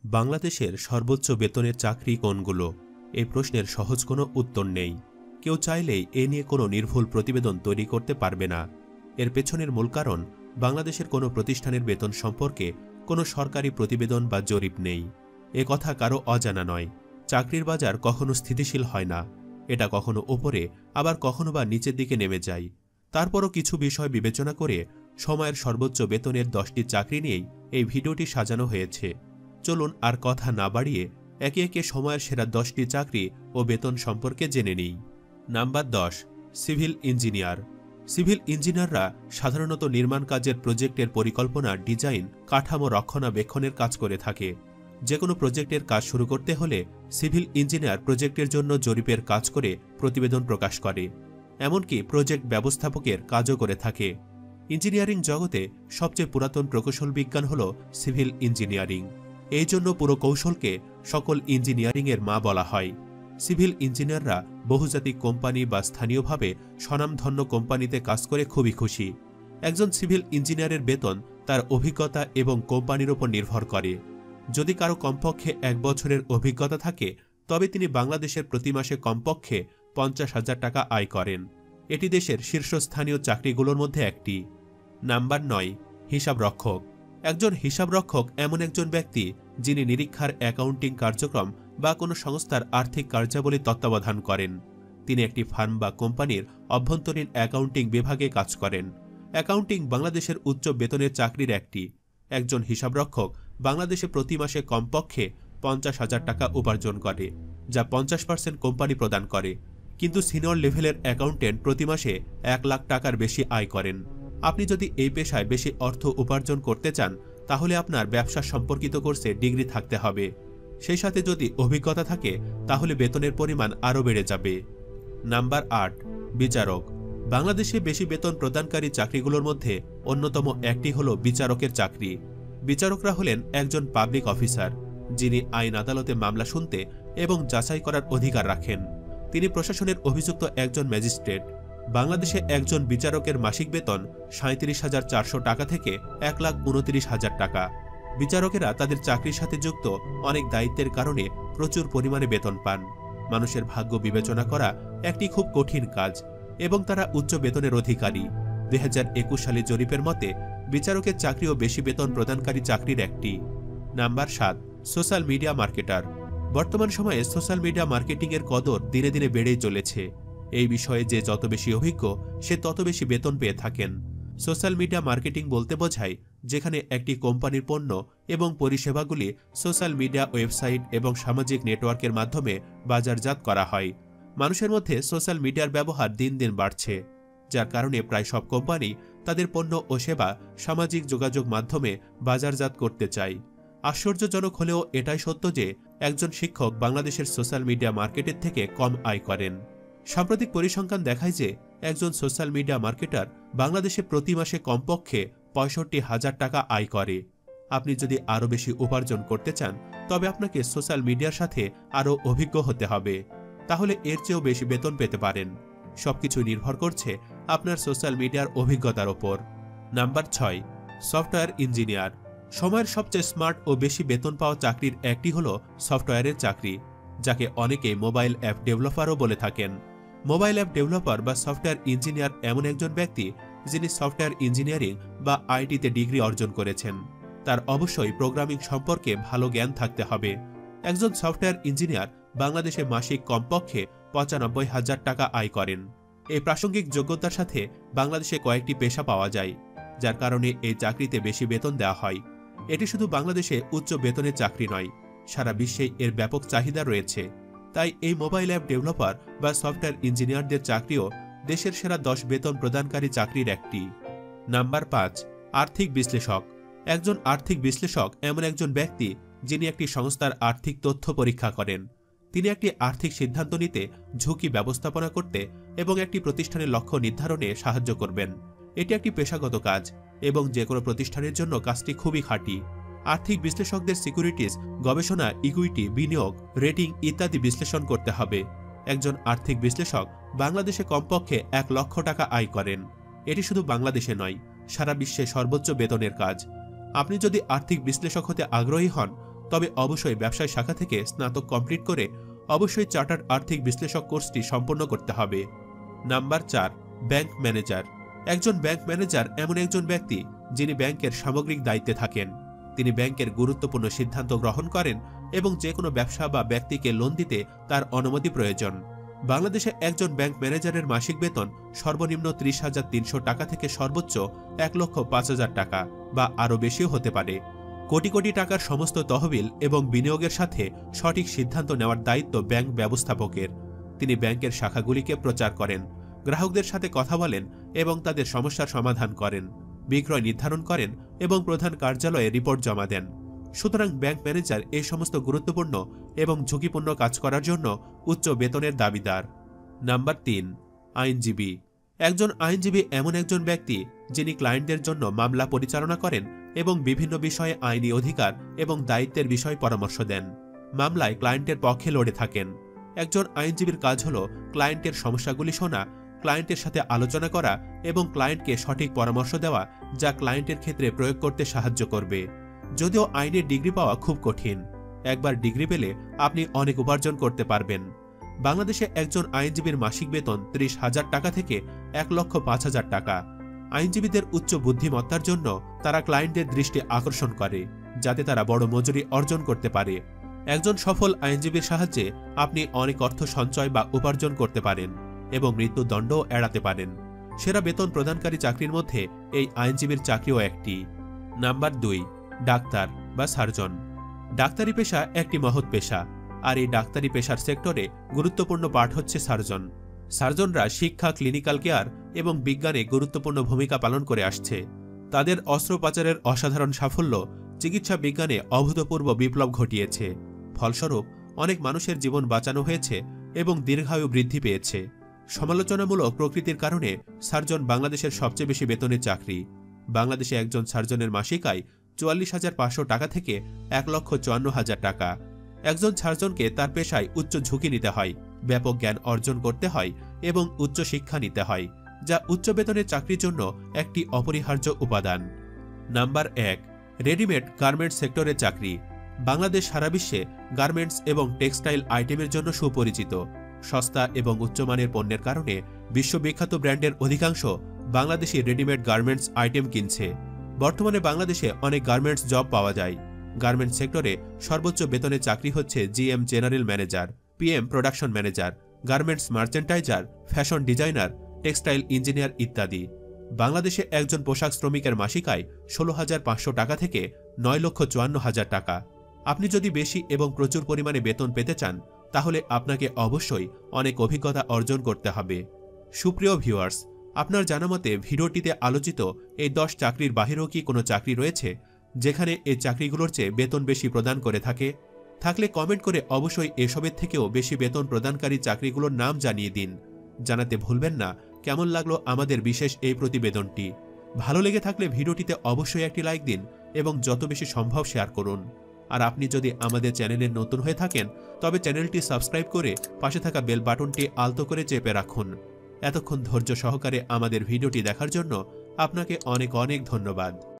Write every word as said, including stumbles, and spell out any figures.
বাংলাদেশের সর্বোচ্চ বেতনের চাকরি কোনগুলো? এই প্রশ্নের সহজ কোনো উত্তর নেই। কেউ চাইলেই এ নিয়ে কোনো নির্ভুল প্রতিবেদন তৈরি করতে পারবে না। এর পেছনের মূল কারণ, বাংলাদেশের কোনো প্রতিষ্ঠানের বেতন সম্পর্কে কোনো সরকারি প্রতিবেদন বা জরিপ নেই। এ কথা কারো অজানা নয়। চাকরির বাজার কখনো স্থিতিশীল হয় না। এটা কখনো ওপরে, আবার কখনো বা নিচের দিকে নেমে যায়। তারপরও কিছু বিষয় বিবেচনা করে সময়ের সর্বোচ্চ বেতনের দশটি চাকরি নিয়েই এই ভিডিওটি সাজানো হয়েছে। চলুন আর কথা না বাড়িয়ে একে একে সময়ের সেরা দশটি চাকরি ও বেতন সম্পর্কে জেনে নিই। নাম্বার দশ, সিভিল ইঞ্জিনিয়ার। সিভিল ইঞ্জিনিয়াররা সাধারণত নির্মাণ কাজের প্রজেক্টের পরিকল্পনা, ডিজাইন, কাঠামো রক্ষণাবেক্ষণের কাজ করে থাকে। যে কোনো প্রজেক্টের কাজ শুরু করতে হলে সিভিল ইঞ্জিনিয়ার প্রজেক্টের জন্য জরিপের কাজ করে প্রতিবেদন প্রকাশ করে। এমনকি প্রজেক্ট ব্যবস্থাপকের কাজও করে থাকে। ইঞ্জিনিয়ারিং জগতে সবচেয়ে পুরাতন প্রকৌশল বিজ্ঞান হল সিভিল ইঞ্জিনিয়ারিং। এই জন্য পুরো কৌশলকে সকল ইঞ্জিনিয়ারিংয়ের মা বলা হয়। সিভিল ইঞ্জিনিয়াররা বহুজাতিক কোম্পানি বা স্থানীয়ভাবে স্বনামধন্য কোম্পানিতে কাজ করে খুবই খুশি। একজন সিভিল ইঞ্জিনিয়ারের বেতন তার অভিজ্ঞতা এবং কোম্পানির উপর নির্ভর করে। যদি কারো কমপক্ষে এক বছরের অভিজ্ঞতা থাকে, তবে তিনি বাংলাদেশের প্রতি মাসে কমপক্ষে পঞ্চাশ হাজার টাকা আয় করেন। এটি দেশের শীর্ষস্থানীয় চাকরিগুলোর মধ্যে একটি। নাম্বার নয়, হিসাবরক্ষক। একজন হিসাবরক্ষক এমন একজন ব্যক্তি যিনি নিরীক্ষার, অ্যাকাউন্টিং কার্যক্রম বা কোনো সংস্থার আর্থিক কার্যাবলী তত্ত্বাবধান করেন। তিনি একটি ফার্ম বা কোম্পানির অভ্যন্তরীণ অ্যাকাউন্টিং বিভাগে কাজ করেন। অ্যাকাউন্টিং বাংলাদেশের উচ্চ বেতনের চাকরির একটি। একজন হিসাবরক্ষক বাংলাদেশে প্রতি মাসে কমপক্ষে পঞ্চাশ হাজার টাকা উপার্জন করে, যা পঞ্চাশ পার্সেন্ট কোম্পানি প্রদান করে। কিন্তু সিনিয়র লেভেলের অ্যাকাউন্টেন্ট প্রতি মাসে এক লাখ টাকার বেশি আয় করেন। আপনি যদি এই পেশায় বেশি অর্থ উপার্জন করতে চান, তাহলে আপনার ব্যবসা সম্পর্কিত কোর্সে ডিগ্রি থাকতে হবে। সেই সাথে যদি অভিজ্ঞতা থাকে, তাহলে বেতনের পরিমাণ আরও বেড়ে যাবে। নাম্বার আট, বিচারক। বাংলাদেশে বেশি বেতন প্রদানকারী চাকরিগুলোর মধ্যে অন্যতম একটি হল বিচারকের চাকরি। বিচারকরা হলেন একজন পাবলিক অফিসার, যিনি আইন আদালতে মামলা শুনতে এবং যাচাই করার অধিকার রাখেন। তিনি প্রশাসনের অভিযুক্ত একজন ম্যাজিস্ট্রেট। বাংলাদেশে একজন বিচারকের মাসিক বেতন সাঁত্রিশ হাজার চারশো টাকা থেকে এক লাখ উনত্রিশ হাজার টাকা। বিচারকেরা তাদের চাকরির সাথে যুক্ত অনেক দায়িত্বের কারণে প্রচুর পরিমাণে বেতন পান। মানুষের ভাগ্য বিবেচনা করা একটি খুব কঠিন কাজ এবং তারা উচ্চ বেতনের অধিকারী। দুই হাজার একুশ সালে জরিপের মতে বিচারকের চাকরিও বেশি বেতন প্রদানকারী চাকরির একটি। নাম্বার সাত, সোশ্যাল মিডিয়া মার্কেটার। বর্তমান সময়ে সোশ্যাল মিডিয়া মার্কেটিংয়ের কদর দিনে দিনে বেড়েই চলেছে। এই বিষয়ে যে যত বেশি অভিজ্ঞ, সে তত বেশি বেতন পেয়ে থাকেন। সোশ্যাল মিডিয়া মার্কেটিং বলতে বোঝায় যেখানে একটি কোম্পানির পণ্য এবং পরিষেবাগুলি সোশ্যাল মিডিয়া, ওয়েবসাইট এবং সামাজিক নেটওয়ার্কের মাধ্যমে বাজারজাত করা হয়। মানুষের মধ্যে সোশ্যাল মিডিয়ার ব্যবহার দিন দিন বাড়ছে, যার কারণে প্রায় সব কোম্পানি তাদের পণ্য ও সেবা সামাজিক যোগাযোগ মাধ্যমে বাজারজাত করতে চায়। আশ্চর্যজনক হলেও এটাই সত্য যে একজন শিক্ষক বাংলাদেশের সোশ্যাল মিডিয়া মার্কেটের থেকে কম আয় করেন। সাম্প্রতিক পরিসংখ্যান দেখায় যে একজন সোশ্যাল মিডিয়া মার্কেটার বাংলাদেশে প্রতি মাসে কমপক্ষে পঁয়ষট্টি হাজার টাকা আয় করে। আপনি যদি আরও বেশি উপার্জন করতে চান, তবে আপনাকে সোশ্যাল মিডিয়ার সাথে আরও অভিজ্ঞ হতে হবে। তাহলে এর চেয়েও বেশি বেতন পেতে পারেন। সবকিছু নির্ভর করছে আপনার সোশ্যাল মিডিয়ার অভিজ্ঞতার ওপর। নাম্বার ছয়, সফটওয়্যার ইঞ্জিনিয়ার। সময়ের সবচেয়ে স্মার্ট ও বেশি বেতন পাওয়া চাকরির একটি হল সফটওয়্যারের চাকরি, যাকে অনেকে মোবাইল অ্যাপ ডেভেলপারও বলে থাকেন। মোবাইল অ্যাপ ডেভেলপার বা সফটওয়্যার ইঞ্জিনিয়ার এমন একজন ব্যক্তি যিনি সফটওয়্যার ইঞ্জিনিয়ারিং বা আইটিতে ডিগ্রি অর্জন করেছেন। তার অবশ্যই প্রোগ্রামিং সম্পর্কে ভালো জ্ঞান থাকতে হবে। একজন সফটওয়্যার ইঞ্জিনিয়ার বাংলাদেশে মাসিক কমপক্ষে পঁচানব্বই হাজার টাকা আয় করেন। এই প্রাসঙ্গিক যোগ্যতার সাথে বাংলাদেশে কয়েকটি পেশা পাওয়া যায়, যার কারণে এই চাকরিতে বেশি বেতন দেওয়া হয়। এটি শুধু বাংলাদেশে উচ্চ বেতনের চাকরি নয়, সারা বিশ্বে এর ব্যাপক চাহিদা রয়েছে। তাই এই মোবাইল অ্যাপ ডেভেলপার বা সফটওয়্যার ইঞ্জিনিয়ারদের চাকরিও দেশের সেরা দশ বেতন প্রদানকারী চাকরির একটি। নাম্বার পাঁচ, আর্থিক বিশ্লেষক। একজন আর্থিক বিশ্লেষক এমন একজন ব্যক্তি যিনি একটি সংস্থার আর্থিক তথ্য পরীক্ষা করেন। তিনি একটি আর্থিক সিদ্ধান্ত নিতে, ঝুঁকি ব্যবস্থাপনা করতে এবং একটি প্রতিষ্ঠানের লক্ষ্য নির্ধারণে সাহায্য করবেন। এটি একটি পেশাগত কাজ এবং যে কোনো প্রতিষ্ঠানের জন্য কাজটি খুবই খাঁটি। আর্থিক বিশ্লেষকদের সিকিউরিটিজ, গবেষণা, ইকুইটি, বিনিয়োগ, রেটিং ইত্যাদি বিশ্লেষণ করতে হবে। একজন আর্থিক বিশ্লেষক বাংলাদেশে কমপক্ষে এক লক্ষ টাকা আয় করেন। এটি শুধু বাংলাদেশে নয়, সারা বিশ্বে সর্বোচ্চ বেতনের কাজ। আপনি যদি আর্থিক বিশ্লেষক হতে আগ্রহী হন, তবে অবশ্যই ব্যবসায় শাখা থেকে স্নাতক কমপ্লিট করে অবশ্যই চার্টার্ড আর্থিক বিশ্লেষক কোর্সটি সম্পন্ন করতে হবে। নাম্বার চার, ব্যাংক ম্যানেজার। একজন ব্যাংক ম্যানেজার এমন একজন ব্যক্তি যিনি ব্যাংকের সামগ্রিক দায়িত্বে থাকেন। তিনি ব্যাংকের গুরুত্বপূর্ণ সিদ্ধান্ত গ্রহণ করেন এবং যে কোনো ব্যবসা বা ব্যক্তিকে লোন দিতে তার অনুমতি প্রয়োজন। বাংলাদেশে একজন ব্যাংক ম্যানেজারের মাসিক বেতন সর্বনিম্ন ত্রিশ হাজার তিনশো টাকা থেকে সর্বোচ্চ এক লক্ষ পাঁচ হাজার টাকা বা আরও বেশিও হতে পারে। কোটি কোটি টাকার সমস্ত তহবিল এবং বিনিয়োগের সাথে সঠিক সিদ্ধান্ত নেওয়ার দায়িত্ব ব্যাংক ব্যবস্থাপকের। তিনি ব্যাংকের শাখাগুলিকে প্রচার করেন, গ্রাহকদের সাথে কথা বলেন এবং তাদের সমস্যার সমাধান করেন, বিক্রয় নির্ধারণ করেন এবং প্রধান কার্যালয়ে রিপোর্ট জমা দেন। সুতরাং ব্যাংক ম্যানেজার এই সমস্ত গুরুত্বপূর্ণ এবং ঝুঁকিপূর্ণ কাজ করার জন্য উচ্চ বেতনের দাবিদার। নাম্বার তিন, আইনজীবী। একজন আইনজীবী এমন একজন ব্যক্তি যিনি ক্লায়েন্টদের জন্য মামলা পরিচালনা করেন এবং বিভিন্ন বিষয়ে আইনি অধিকার এবং দায়িত্বের বিষয়ে পরামর্শ দেন। মামলায় ক্লায়েন্টের পক্ষে লড়ে থাকেন। একজন আইনজীবীর কাজ হল ক্লায়েন্টের সমস্যাগুলি শোনা, ক্লায়েন্টের সাথে আলোচনা করা এবং ক্লায়েন্টকে সঠিক পরামর্শ দেওয়া যা ক্লায়েন্টের ক্ষেত্রে প্রয়োগ করতে সাহায্য করবে। যদিও আইনের ডিগ্রি পাওয়া খুব কঠিন, একবার ডিগ্রি পেলে আপনি অনেক উপার্জন করতে পারবেন। বাংলাদেশে একজন আইনজীবীর মাসিক বেতন ত্রিশ হাজার টাকা থেকে এক লক্ষ পাঁচ হাজার টাকা। আইনজীবীদের উচ্চ বুদ্ধিমত্তার জন্য তারা ক্লায়েন্টদের দৃষ্টি আকর্ষণ করে, যাতে তারা বড় মজুরি অর্জন করতে পারে। একজন সফল আইনজীবীর সাহায্যে আপনি অনেক অর্থ সঞ্চয় বা উপার্জন করতে পারেন এবং মৃত্যুদণ্ডও এড়াতে পারেন। সেরা বেতন প্রদানকারী চাকরির মধ্যে এই আইনজীবীর চাকরিও একটি। নাম্বার দুই, ডাক্তার বা সার্জন। ডাক্তারি পেশা একটি মহৎ পেশা, আর এই ডাক্তারি পেশার সেক্টরে গুরুত্বপূর্ণ পার্ট হচ্ছে সার্জন। সার্জনরা শিক্ষা, ক্লিনিক্যাল কেয়ার এবং বিজ্ঞানে গুরুত্বপূর্ণ ভূমিকা পালন করে আসছে। তাদের অস্ত্রোপচারের অসাধারণ সাফল্য চিকিৎসা বিজ্ঞানে অভূতপূর্ব বিপ্লব ঘটিয়েছে। ফলস্বরূপ অনেক মানুষের জীবন বাঁচানো হয়েছে এবং দীর্ঘায়ু বৃদ্ধি পেয়েছে। সমালোচনামূলক প্রকৃতির কারণে সার্জন বাংলাদেশের সবচেয়ে বেশি বেতনের চাকরি। বাংলাদেশে একজন সার্জনের মাসিক আয় চুয়াল্লিশ হাজার পাঁচশো টাকা থেকে এক লক্ষ চুয়ান্ন হাজার টাকা। একজন সার্জনকে তার পেশায় উচ্চ ঝুঁকি নিতে হয়, ব্যাপক জ্ঞান অর্জন করতে হয় এবং উচ্চ শিক্ষা নিতে হয়, যা উচ্চ বেতনের চাকরির জন্য একটি অপরিহার্য উপাদান। নাম্বার এক, রেডিমেড গার্মেন্টস সেক্টরের চাকরি। বাংলাদেশ সারা বিশ্বে গার্মেন্টস এবং টেক্সটাইল আইটেমের জন্য সুপরিচিত। সস্তা এবং উচ্চমানের পণ্যের কারণে বিশ্ববিখ্যাত ব্র্যান্ডের অধিকাংশ বাংলাদেশি রেডিমেড গার্মেন্টস আইটেম কিনছে। বর্তমানে বাংলাদেশে অনেক গার্মেন্টস জব পাওয়া যায়। গার্মেন্টস সেক্টরে সর্বোচ্চ বেতনের চাকরি হচ্ছে GM general manager, PM production manager, garments merchandiser, fashion designer, textile engineer ইত্যাদি। বাংলাদেশে একজন পোশাক শ্রমিকের মাসিক আয় ষোলো হাজার পাঁচশো টাকা থেকে নয় লক্ষ চুয়ান্ন হাজার টাকা। আপনি যদি বেশি এবং প্রচুর পরিমাণে বেতন পেতে চান তাহলে আপনাকে অবশ্যই অনেক অভিজ্ঞতা অর্জন করতে হবে। সুপ্রিয় ভিউয়ার্স, আপনার জানামতে ভিডিওটিতে আলোচিত এই দশ চাকরির বাহিরেও কি কোনো চাকরি রয়েছে যেখানে এই চাকরিগুলোর চেয়ে বেতন বেশি প্রদান করে থাকে? থাকলে কমেন্ট করে অবশ্যই এসবের থেকেও বেশি বেতন প্রদানকারী চাকরিগুলোর নাম জানিয়ে দিন। জানাতে ভুলবেন না কেমন লাগলো আমাদের বিশেষ এই প্রতিবেদনটি। ভালো লেগে থাকলে ভিডিওটিতে অবশ্যই একটি লাইক দিন এবং যত বেশি সম্ভব শেয়ার করুন। আর আপনি যদি আমাদের চ্যানেলে নতুন হয়ে থাকেন তবে চ্যানেলটি সাবস্ক্রাইব করে পাশে থাকা বেল বাটনটি আলতো করে চেপে রাখুন। এতক্ষণ ধৈর্য সহকারে আমাদের ভিডিওটি দেখার জন্য আপনাকে অনেক অনেক ধন্যবাদ।